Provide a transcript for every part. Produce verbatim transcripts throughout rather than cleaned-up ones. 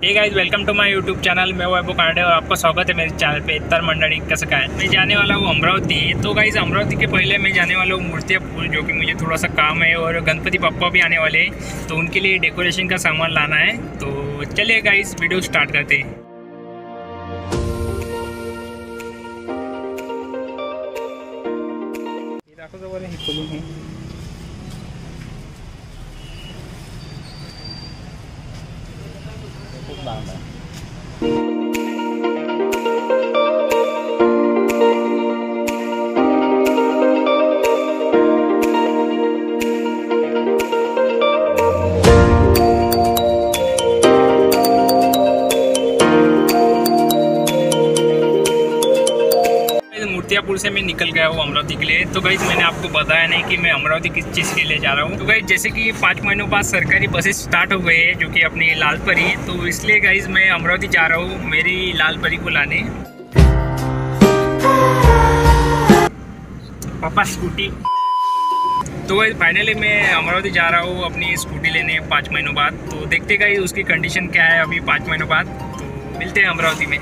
Hey guys, welcome to my YouTube channel. मैं वैभव कानडे और आपका स्वागत है मेरे चैनल पे इतर मंडळी कसं काय। मैं जाने वाला हूँ अमरावती। तो गाइस, अमरावती के पहले मैं जाने वाला हूँ मूर्तियापुर, जो कि मुझे थोड़ा सा काम है और गणपति पप्पा भी आने वाले हैं, तो उनके लिए डेकोरेशन का सामान लाना है। तो चलिए गाइस, वीडियो स्टार्ट करते हैं। खूप लांब आहे। मूर्तियापुर से मैं निकल गया हूँ अमरावती के लिए। तो गाइस, मैंने आपको बताया नहीं कि मैं अमरावती किस चीज़ के लिए जा रहा हूँ। तो गाइस, जैसे कि पाँच महीनों बाद सरकारी बसेस स्टार्ट हो गए हैं, जो कि अपनी लाल परी, तो इसलिए गाइस मैं अमरावती जा रहा हूँ मेरी लाल परी को लाने। पापा स्कूटी। तो गाइस, फाइनली मैं अमरावती जा रहा हूँ अपनी स्कूटी लेने पाँच महीनों बाद। तो देखते गाइस उसकी कंडीशन क्या है अभी पाँच महीनों बाद। तो मिलते हैं अमरावती में।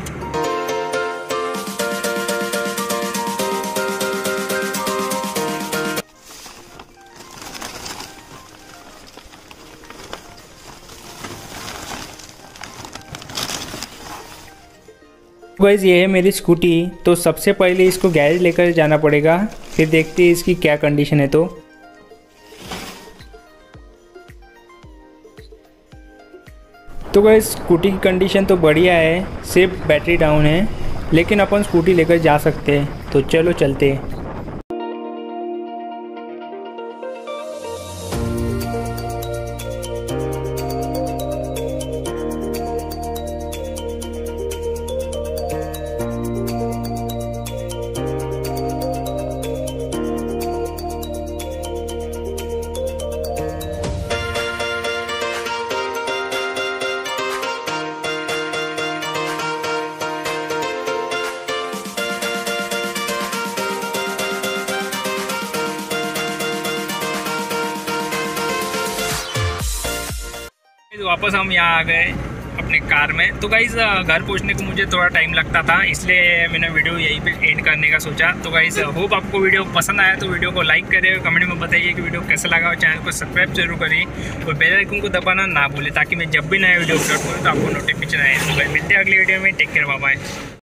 गाइस, ये है मेरी स्कूटी। तो सबसे पहले इसको गैरेज लेकर जाना पड़ेगा, फिर देखते हैं इसकी क्या कंडीशन है। तो तो गाइस, स्कूटी की कंडीशन तो बढ़िया है, सिर्फ बैटरी डाउन है, लेकिन अपन स्कूटी लेकर जा सकते हैं। तो चलो चलते हैं। वापस हम यहाँ आ गए अपने कार में। तो गाइस, घर पहुँचने को मुझे थोड़ा टाइम लगता था, इसलिए मैंने वीडियो यहीं पे एंड करने का सोचा। तो गाइस, होप आपको वीडियो पसंद आया तो वीडियो को लाइक करें और कमेंट में बताइए कि वीडियो कैसा लगा, और चैनल को सब्सक्राइब जरूर करें और बेल आइकन को दबाना ना भूलें, ताकि मैं जब भी नया वीडियो अपलोड करूँ तो आपको नोटिफिकेशन आए। तो मिलते हैं अगले वीडियो में। Take care, bye bye.